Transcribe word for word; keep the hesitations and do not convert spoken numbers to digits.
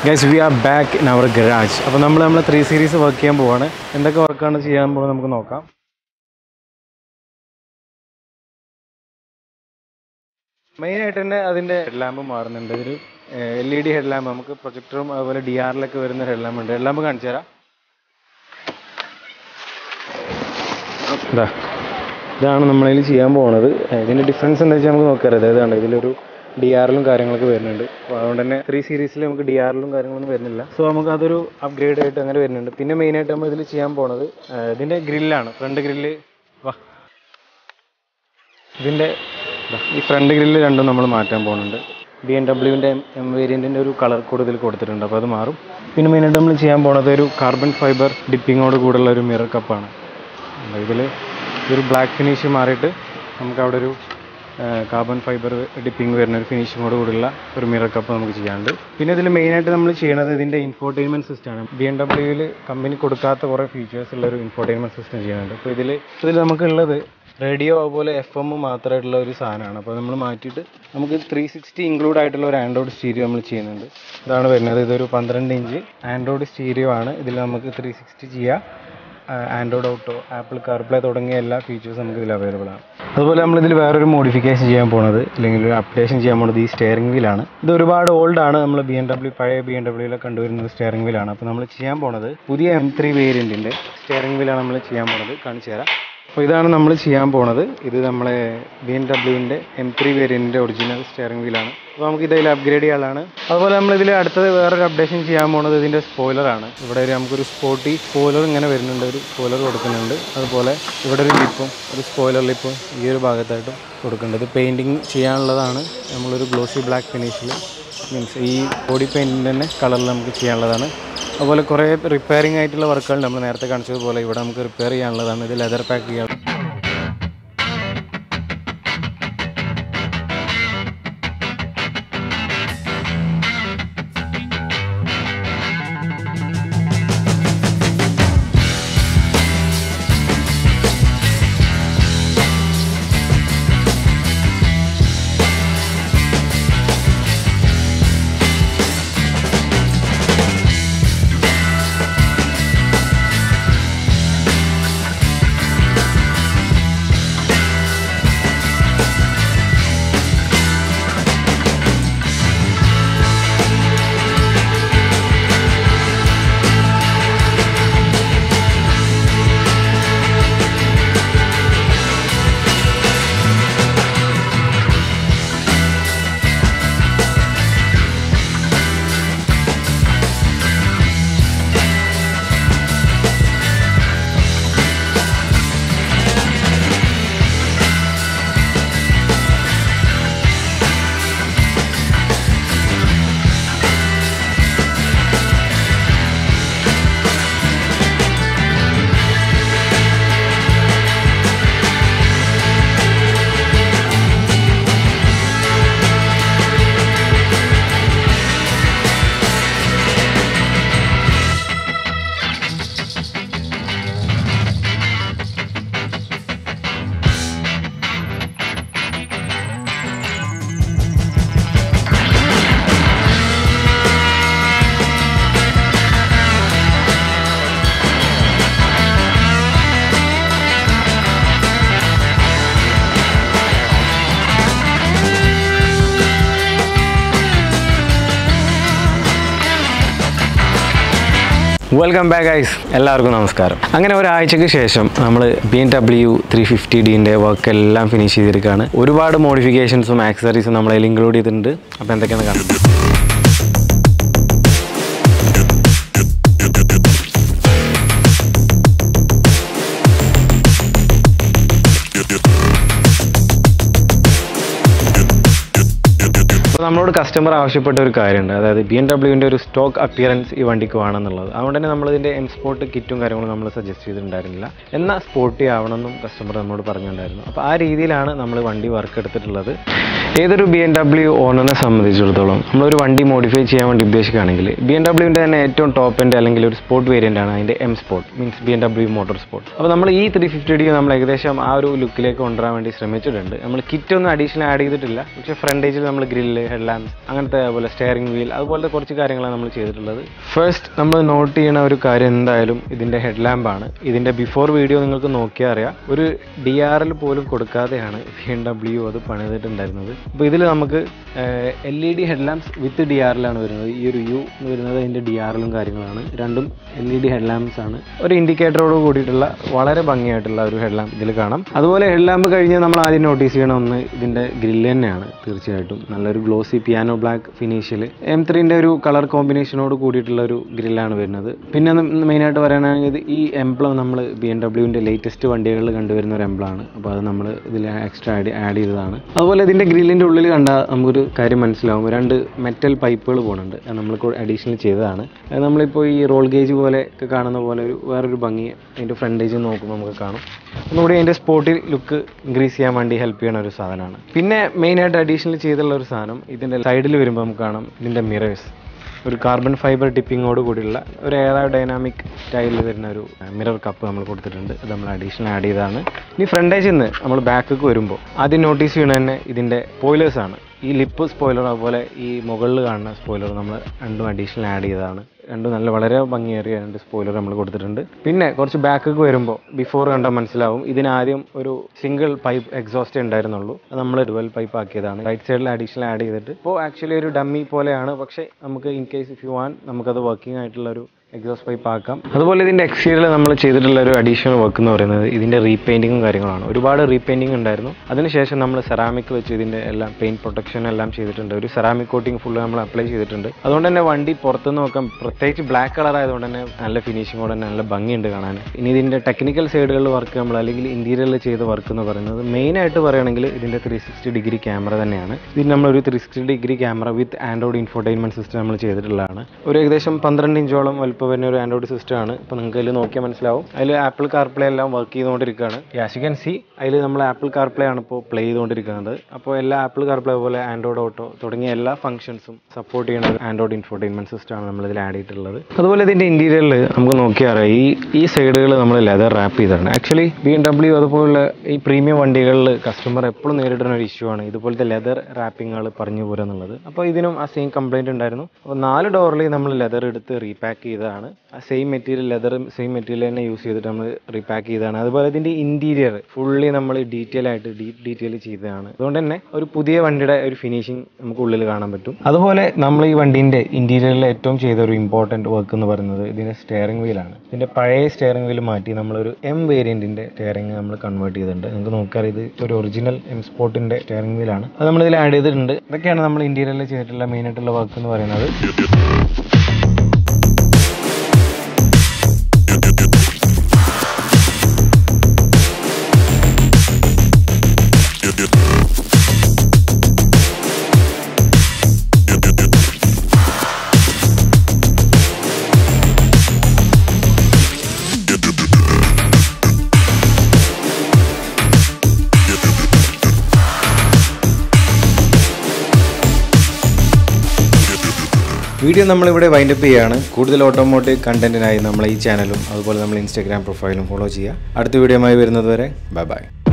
Guys, we are back in our garage. അപ്പോൾ നമ്മൾ നമ്മൾ three series വർക്ക് ചെയ്യാൻ പോവാണ്. എന്തൊക്കെ വർക്കാണ് ചെയ്യാൻ പോകുന്നത് നമുക്ക് നോക്കാം. മെയിൻ ആയിട്ട് തന്നെ അതിന്റെ ഹെഡ് ലാമ്പ് മാറുന്നുണ്ട്. ഒരു L E D head lamp നമുക്ക് പ്രൊജക്ടറും അതുപോലെ D R ലൊക്കെ വരുന്ന ഹെഡ് ലാമ്പ് ഉണ്ട്. ഹെഡ് ലാമ്പ് കാണിച്ചു തരാം. ഇതാണ് നമ്മളിൽ ചെയ്യാൻ പോകുന്നത്. ഇതിന്റെ ഡിഫറൻസ് എന്താ വെച്ചാൽ നമുക്ക് നോക്കാം. അതായത് ഇതിലൊരു D R ലും കാര്യങ്ങളൊക്കെ വരുന്നുണ്ട്. അപ്പോൾ അതുകൊണ്ട് തന്നെ ത്രീ സീരീസിൽ നമുക്ക് D R ലും കാര്യങ്ങളൊന്നും വരുന്നില്ല. സോ നമുക്ക് അതൊരു അപ്ഗ്രേഡ് ആയിട്ട് അങ്ങനെ വരുന്നുണ്ട്. പിന്നെ മെയിനായിട്ട് നമ്മൾ ഇതിൽ ചെയ്യാൻ പോകുന്നത് ഇതിൻ്റെ ഗ്രില്ലാണ്. ഫ്രണ്ട് ഗ്രില്ല് വാ ഇതിൻ്റെ ഈ ഫ്രണ്ട് ഗ്രില്ല് രണ്ടും നമ്മൾ മാറ്റാൻ പോകുന്നുണ്ട്. ബി എം ഡബ്ല്യുവിൻ്റെ എം വേരിയൻറ്റിൻ്റെ ഒരു കളർ കോഡ് ഇതിൽ കൊടുത്തിട്ടുണ്ട്. അപ്പോൾ അത് മാറും. പിന്നെ മെയിനായിട്ട് നമ്മൾ ചെയ്യാൻ പോകുന്നത് ഒരു കാർബൺ ഫൈബർ ഡിപ്പിങ്ങോട് കൂടെയുള്ള ഒരു മിറർ കപ്പാണ്. ഇതിൽ ഇതൊരു ബ്ലാക്ക് ഫിനിഷ് മാറിയിട്ട് നമുക്ക് അവിടെ ഒരു കാർബൺ ഫൈബർ ഡിപ്പിംഗ് വരുന്ന ഒരു ഫിനിഷിങ്ങോട് കൂടിയുള്ള ഒരു മിറർ കപ്പ് നമുക്ക് ചെയ്യാനുണ്ട്. പിന്നെ ഇതിൽ മെയിനായിട്ട് നമ്മൾ ചെയ്യുന്നത് ഇതിൻ്റെ ഇൻഫോർടൈൻമെൻറ്റ് സിസ്റ്റമാണ്. ബി എം ഡബ്ല്യുവിൽ കമ്പനി കൊടുക്കാത്ത കുറേ ഫീച്ചേഴ്സ് ഉള്ള ഒരു ഇൻഫോർടൈൻമെൻറ്റ് സിസ്റ്റം ചെയ്യുന്നുണ്ട്. അപ്പോൾ ഇതിൽ ഇതിൽ നമുക്കുള്ളത് റേഡിയോ അതുപോലെ എഫ് എം മാത്രമായിട്ടുള്ള ഒരു സാധനമാണ്. അപ്പോൾ നമ്മൾ മാറ്റിയിട്ട് നമുക്ക് ത്രീ സിക്സ്റ്റി ഇൻക്ലൂഡ് ആയിട്ടുള്ള ഒരു ആൻഡ്രോയിഡ് സ്റ്റീരിയോ നമ്മൾ ചെയ്യുന്നുണ്ട്. ഇതാണ് വരുന്നത്. ഇതൊരു പന്ത്രണ്ട് ഇഞ്ച് ആൻഡ്രോയിഡ് സ്റ്റീരിയോ ആണ്. ഇതിൽ നമുക്ക് ത്രീ സിക്സ്റ്റി ചെയ്യാം. ആൻഡ്രോയിഡ് ഓട്ടോ, ആപ്പിൾ കാർപ്ലേ തുടങ്ങിയ എല്ലാ ഫീച്ചേഴ്സും നമുക്ക് ഇതിൽ അവൈലബിൾ ആണ്. അതുപോലെ നമ്മളിതിൽ വേറൊരു മോഡിഫിക്കേഷൻ ചെയ്യാൻ പോകുന്നത് അല്ലെങ്കിൽ ഒരു അപ്ഡേഷൻ ചെയ്യാൻ പോകുന്നത് ഈ സ്റ്റിയറിംഗ് വീലാണ്. ഇത് ഒരുപാട് ഓൾഡ് ആണ്. നമ്മൾ ബി എം ഡബ്ല്യു പഴയ ബി എം ഡബ്ല്യൂയിലൊക്കെ കണ്ടുവരുന്നത് സ്റ്റിയറിംഗ് വീലാണ്. അപ്പോൾ നമ്മൾ ചെയ്യാൻ പോകുന്നത് പുതിയ എം ത്രീ വേരിയൻറ്റിൻ്റെ സ്റ്റിയറിംഗ് വീലാണ് നമ്മൾ ചെയ്യാൻ പോകുന്നത്. കാണിച്ചു തരാം. അപ്പോൾ ഇതാണ് നമ്മൾ ചെയ്യാൻ പോകുന്നത്. ഇത് നമ്മളെ ബി എം ഡബ്ല്യുവിൻ്റെ എം ത്രീ വേരിയൻറ്റിൻ്റെ ഒറിജിനൽ സ്റ്റിയറിംഗ് വീലാണ്. അപ്പോൾ നമുക്ക് ഇതിൽ അപ്ഗ്രേഡ് ചെയ്യാനുള്ളതാണ്. അതുപോലെ നമ്മളിതിൽ അടുത്തത് വേറൊരു അപ്ഡേഷൻ ചെയ്യാൻ പോകുന്നത് ഇതിൻ്റെ സ്പോയിലറാണ്. ഇവിടെ ഒരു നമുക്കൊരു സ്പോട്ടി സ്പോയിലർ ഇങ്ങനെ വരുന്നുണ്ട്. ഒരു സ്പോയിലർ കൊടുക്കുന്നുണ്ട്. അതുപോലെ ഇവിടെ ഒരു ലിപ്പും ഒരു സ്പോയിലർ ലിപ്പും ഈ ഒരു ഭാഗത്തായിട്ടും കൊടുക്കുന്നുണ്ട്. ഇത് പെയിൻറ്റിങ് ചെയ്യാനുള്ളതാണ്. നമ്മളൊരു ഗ്ലോസി ബ്ലാക്ക് ഫിനിഷിൽ മീൻസ് ഈ ബോഡി പെയിൻറ്റിൻ്റെ തന്നെ കളറിൽ നമുക്ക് ചെയ്യാനുള്ളതാണ്. അതുപോലെ കുറേ റിപ്പയറിംഗ് ആയിട്ടുള്ള വർക്കുകൾ നമ്മൾ നേരത്തെ കാണിച്ചതുപോലെ ഇവിടെ നമുക്ക് റിപ്പയർ ചെയ്യാനുള്ളതാണ്. ഇത് ലെതർ പാക്ക് ചെയ്യാൻ വെൽക്കം ബാക്ക് ഗൈസ്. എല്ലാവർക്കും നമസ്കാരം. അങ്ങനെ ഒരാഴ്ചയ്ക്ക് ശേഷം നമ്മൾ B M W three fifty ഡിൻ്റെ വർക്ക് എല്ലാം ഫിനിഷ് ചെയ്തിരിക്കുകയാണ്. ഒരുപാട് മോഡിഫിക്കേഷൻസും ആക്സസറീസും നമ്മളതിൽ ഇൻക്ലൂഡ് ചെയ്തിട്ടുണ്ട്. അപ്പോൾ എന്തൊക്കെയാണ് കാണുന്നത്? അപ്പോൾ നമ്മളോട് കസ്റ്റമർ ആവശ്യപ്പെട്ട ഒരു കാര്യമുണ്ട്. അതായത് ബി എം ഡബ്ല്യുവിൻ്റെ ഒരു സ്റ്റോക്ക് അപ്പിയറൻസ് ഈ വണ്ടിക്ക് വേണമെന്നുള്ളത്. അതുകൊണ്ട് തന്നെ നമ്മളിതിൻ്റെ എം സ്പോർട്ട് കിറ്റും കാര്യങ്ങളും നമ്മൾ സജസ്റ്റ് ചെയ്തിട്ടുണ്ടായിരുന്നില്ല. എന്നാൽ സ്പോർട്ടി ആവണമെന്നും കസ്റ്റമർ നമ്മളോട് പറഞ്ഞിട്ടുണ്ടായിരുന്നു. അപ്പോൾ ആ രീതിയിലാണ് നമ്മൾ വണ്ടി വർക്ക് എടുത്തിട്ടുള്ളത്. ഏതൊരു ബി എം ഡബ്ല്യു ഓണറിനെ സംബന്ധിച്ചിടത്തോളം നമ്മളൊരു വണ്ടി മോഡിഫൈ ചെയ്യാൻ വേണ്ടി ഉദ്ദേശിക്കുകയാണെങ്കിൽ ബി എം ഡബ്ല്യുവിൻ്റെ തന്നെ ഏറ്റവും ടോപ്പ് എൻഡ് അല്ലെങ്കിൽ ഒരു സ്പോർട്ട് വേരിയൻ്റ് ആണ് അതിൻ്റെ M sport means B M W motor sport. അപ്പോൾ നമ്മൾ ഈ ത്രീ ഫിഫ്റ്റി ഡി നമ്മൾ ഏകദേശം ആ ഒരു ലുക്കിലേക്ക് കൊണ്ടുവരാൻ വേണ്ടി ശ്രമിച്ചിട്ടുണ്ട്. നമ്മൾ കിറ്റ് ഒന്നും അഡീഷണൽ ആഡ് ചെയ്തിട്ടില്ല. പക്ഷേ ഫ്രണ്ടേജിൽ നമ്മൾ ഗ്രില്ല് ഹെഡ് ലാംപ്സ്, അങ്ങനത്തെ അതുപോലെ സ്റ്റിയറിംഗ് വീൽ, അതുപോലത്തെ കുറച്ച് കാര്യങ്ങളാണ് നമ്മൾ ചെയ്തിട്ടുള്ളത്. ഫസ്റ്റ് നമ്മൾ നോട്ട് ചെയ്യുന്ന ഒരു കാര്യം എന്തായാലും ഇതിൻ്റെ ഹെഡ് ലാമ്പാണ്. ഇതിൻ്റെ ബിഫോർ വീഡിയോ നിങ്ങൾക്ക് നോക്കിയാൽ അറിയാം, ഒരു ഡി ആർ എൽ പോലും കൊടുക്കാതെയാണ് ബി എം ഡബ്ല്യു അത് പണിതിട്ടുണ്ടായിരുന്നത്. അപ്പോൾ ഇതിൽ നമുക്ക് L E D head lamps with D R എല്ലാണ് വരുന്നത്. ഈ ഒരു യു എന്ന് വരുന്നത് അതിൻ്റെ ഡി ആർ എല്ലും കാര്യങ്ങളാണ്. രണ്ടും L E D head lamps ആണ്. ഒരു ഇൻഡിക്കേറ്ററോട് കൂടിയിട്ടുള്ള വളരെ ഭംഗിയായിട്ടുള്ള ഒരു ഹെഡ് ലാമ്പ് ഇതിൽ കാണാം. അതുപോലെ ഹെഡ് ലാമ്പ് കഴിഞ്ഞ് നമ്മൾ ആദ്യം നോട്ടീസ് ചെയ്യണ ഒന്ന് ഇതിൻ്റെ ഗ്രില്ല് തന്നെയാണ്. തീർച്ചയായിട്ടും നല്ലൊരു ഗ്ലോസി പിയാനോ ബ്ലാക്ക് ഫിനിഷിൽ എം ത്രീൻ്റെ ഒരു കളർ കോമ്പിനേഷനോട് കൂടിയിട്ടുള്ള ഒരു ഗ്രില്ലാണ് വരുന്നത്. പിന്നെ മെയിനായിട്ട് പറയുകയാണെങ്കിൽ ഈ എംബ്ലം നമ്മൾ ബി എം ഡബ്ല്യുവിൻ്റെ ലേറ്റസ്റ്റ് വണ്ടികളിൽ കണ്ടുവരുന്ന ഒരു എംബ്ലമാണ്. അപ്പോൾ അത് നമ്മൾ ഇതിൽ എക്സ്ട്രാ ആഡ് ആഡ് ചെയ്തതാണ്. അതുപോലെ ഇതിൻ്റെ ഗ്രില്ലിൻ്റെ ഉള്ളിൽ കണ്ടാൽ നമുക്കൊരു കാര്യം മനസ്സിലാവും, രണ്ട് മെറ്റൽ പൈപ്പുകൾ പോകുന്നുണ്ട്. അത് നമ്മൾ അഡീഷണൽ ചെയ്തതാണ്. അത് നമ്മളിപ്പോൾ ഈ റോൾ ഗേജ് പോലെ ഒക്കെ കാണുന്ന പോലെ ഒരു വേറൊരു ഭംഗി അതിൻ്റെ ഫ്രണ്ടേജ് നോക്കുമ്പോൾ നമുക്ക് കാണും. ഒന്നുകൂടി അതിൻ്റെ സ്പോർട്ടി ലുക്ക് ഇൻക്രീസ് ചെയ്യാൻ വേണ്ടി ഹെൽപ്പ് ചെയ്യുന്ന ഒരു സാധനമാണ്. പിന്നെ മെയിനായിട്ട് അഡീഷണൽ ചെയ്തുള്ള ഒരു സാധനം ഇതിൻ്റെ സൈഡിൽ വരുമ്പോൾ നമുക്ക് കാണാം ഇതിൻ്റെ മിറേഴ്സ് ഒരു കാർബൺ ഫൈബർ ടിപ്പിങ്ങോട് കൂടിയുള്ള ഒരു എയറോ ഡൈനാമിക് സ്റ്റൈലിൽ വരുന്ന ഒരു മിറർ കപ്പ് നമ്മൾ കൊടുത്തിട്ടുണ്ട്. അത് നമ്മൾ അഡീഷണൽ ആഡ് ചെയ്തതാണ്. ഇനി ഫ്രണ്ടേജിൽ നിന്ന് നമ്മൾ ബാക്കിലേക്ക് വരുമ്പോൾ ആദ്യം നോട്ടീസ് ചെയ്യണത് തന്നെ ഇതിൻ്റെ സ്പോയിലേഴ്സാണ്. ഈ ലിപ്പ് സ്പോയിലർ അതുപോലെ ഈ മുകളിൽ കാണുന്ന സ്പോയിലർ നമ്മൾ രണ്ടും അഡീഷണൽ ആഡ് ചെയ്തതാണ്. രണ്ടും നല്ല വളരെ ഭംഗിയേറിയ രണ്ട് സ്പോയിലർ നമ്മൾ കൊടുത്തിട്ടുണ്ട്. പിന്നെ കുറച്ച് ബാക്കിലേക്ക് വരുമ്പോൾ ബിഫോർ കണ്ടാൽ മനസ്സിലാവും, ഇതിനാദ്യം ഒരു സിംഗിൾ പൈപ്പ് എക്സോസ്റ്റ് ഉണ്ടായിരുന്നുള്ളൂ. അത് നമ്മൾ ഡുവൽ പൈപ്പ് ആക്കിയതാണ്. റൈറ്റ് സൈഡിൽ അഡീഷണൽ ആഡ് ചെയ്തിട്ട് ഇപ്പോൾ ആക്ച്വലി ഒരു ഡമ്മി പോലെയാണ്. പക്ഷേ നമുക്ക് in case if you want നമുക്കത് വർക്കിംഗ് ആയിട്ടുള്ള ഒരു എക്സോസ്റ്റ് പൈപ്പ് ആക്കാം. അതുപോലെ ഇതിൻ്റെ എക്സ്റ്റീരിയറിൽ നമ്മൾ ചെയ്തിട്ടുള്ള ഒരു അഡീഷണൽ വർക്ക് എന്ന് പറയുന്നത് ഇതിൻ്റെ റീപെയിൻറ്റിങ്ങും കാര്യങ്ങളാണ്. ഒരുപാട് റീപെയിൻറ്റിങ് ഉണ്ടായിരുന്നു. അതിനുശേഷം നമ്മൾ സെറാമിക് വെച്ച് ഇതിൻ്റെ എല്ലാം പെയിൻറ്റ് പ്രൊട്ടക്ഷൻ എല്ലാം ചെയ്തിട്ടുണ്ട്. ഒരു സെറാമിക് കോട്ടിങ് ഫുള്ള് നമ്മൾ അപ്ലൈ ചെയ്തിട്ടുണ്ട്. അതുകൊണ്ട് തന്നെ വണ്ടി പുറത്തുനിന്ന് നോക്കാം, പ്രത്യേകിച്ച് ബ്ലാക്ക് കളർ ആയതുകൊണ്ട് തന്നെ നല്ല ഫിനിഷിങ്ങോടെ തന്നെ നല്ല ഭംഗിയുണ്ട് കാണാൻ. ഇനി ഇതിൻ്റെ ടെക്നിക്കൽ സൈഡുകളിൽ വർക്ക് നമ്മൾ അല്ലെങ്കിൽ ഇൻറ്റീരിയറിൽ ചെയ്ത വർക്ക് എന്ന് പറയുന്നത് മെയിനായിട്ട് പറയുകയാണെങ്കിൽ ഇതിൻ്റെ ത്രീ സിക്സ്റ്റി ഡിഗ്രി ക്യാമറ തന്നെയാണ്. ഇതിന് നമ്മളൊരു three sixty degree camera with Android infotainment system നമ്മൾ ചെയ്തിട്ടുള്ളതാണ്. ഒരു ഏകദേശം പന്ത്രണ്ട് ഇഞ്ചോളം വലുപ്പം വരുന്ന ഒരു ആൻഡ്രോയിഡ് സിസ്റ്റം ആണ്. ഇപ്പോൾ നിങ്ങൾക്ക് അതിൽ നോക്കിയാൽ മനസ്സിലാവും, അതിൽ ആപ്പിൾ കാർപ്ലേ എല്ലാം വർക്ക് ചെയ്തുകൊണ്ടിരിക്കുകയാണ്. യാസ് യു ക്യാൻ സി അതിൽ നമ്മൾ ആപ്പിൾ കാർപ്ലേ ആണ് ഇപ്പോൾ പ്ലേ ചെയ്തുകൊണ്ടിരിക്കുന്നത്. അപ്പോൾ എല്ലാ ആപ്പിൾ കാർപ്ലേ പോലെ ആൻഡ്രോയിഡ് ഓട്ടോ തുടങ്ങിയ എല്ലാ ഫംഗ്ഷൻസും സപ്പോർട്ട് ചെയ്യുന്ന ഒരു ആൻഡ്രോയിഡ് ഇൻഫോർടൈൻമെൻറ്റ് സിസ്റ്റമാണ് നമ്മളിതിൽ ആഡ് ചെയ്തിട്ടുള്ളത്. അതുപോലെ ഇതിൻ്റെ ഇൻറ്റീരിയറിൽ നമുക്ക് നോക്കിയാൽ ഈ ഈ സൈഡുകൾ നമ്മൾ ലെതർ റാപ്പ് ചെയ്തതാണ്. ആക്ച്വലി ബി എം ഡബ്ല്യു അതുപോലുള്ള ഈ പ്രീമിയം വണ്ടികളിൽ കസ്റ്റമർ എപ്പോഴും നേരിടുന്ന ഒരു ഇഷ്യൂ ആണ് ഇതുപോലത്തെ ലെതർ റാപ്പിങ്ങുകൾ പറഞ്ഞു പോരുക എന്നുള്ളത്. അപ്പോൾ ഇതിനും ആ സെയിം കംപ്ലയിൻറ്റ് ഉണ്ടായിരുന്നു. അപ്പോൾ നാല് ഡോറിൽ നമ്മൾ ലെതർ എടുത്ത് റീപാക്ക് ചെയ്തതാണ്. ആ same material leather same material തന്നെ യൂസ് ചെയ്തിട്ട് നമ്മൾ റീപാക്ക് ചെയ്തതാണ്. അതുപോലെ ഇതിൻ്റെ ഇൻറ്റീരിയർ ഫുള്ളി നമ്മൾ ഡീറ്റെയിൽ ആയിട്ട് ഡീപ്പ് ഡീറ്റെയിൽ ചെയ്തതാണ്. അതുകൊണ്ട് തന്നെ ഒരു പുതിയ വണ്ടിയുടെ ഒരു ഫിനിഷിങ് നമുക്ക് ഉള്ളിൽ കാണാൻ പറ്റും. അതുപോലെ നമ്മൾ ഈ വണ്ടീൻ്റെ ഇൻറ്റീരിയറിൽ ഏറ്റവും ചെയ്ത ഒരു ഇമ്പോർട്ടൻറ്റ് വർക്ക് എന്ന് പറയുന്നത് ഇതിൻ്റെ സ്റ്റിയറിംഗ് വീലാണ്. ഇതിൻ്റെ പഴയ സ്റ്റിയറിംഗ് വീൽ മാറ്റി നമ്മളൊരു എം വേരിയൻറ്റിൻ്റെ സ്റ്റിയറിംഗ് നമ്മൾ കൺവേർട്ട് ചെയ്തിട്ടുണ്ട്. നിങ്ങൾക്ക് നോക്കിയാൽ ഇത് ഒരു ഒറിജിനൽ എം സ്പോർട്ടിൻ്റെ സ്റ്റിയറിംഗ് വീലാണ്. അത് നമ്മളിതിൽ ആഡ് ചെയ്തിട്ടുണ്ട്. ഇതൊക്കെയാണ് നമ്മൾ ഇൻറ്റീരിയറിൽ ചെയ്തിട്ടുള്ള മെയിനായിട്ടുള്ള വർക്ക് എന്ന് പറയുന്നത്. വീഡിയോ നമ്മളിവിടെ വൈൻഡപ്പ് ചെയ്യുകയാണ്. കൂടുതൽ ഓട്ടോമോട്ടീവ് കണ്ടന്റിനായി നമ്മളെ ഈ ചാനലും അതുപോലെ നമ്മൾ ഇൻസ്റ്റാഗ്രാം പ്രൊഫൈലും ഫോളോ ചെയ്യുക. അടുത്ത വീഡിയോയുമായി വരുന്നത് വരെ ബൈ ബൈ.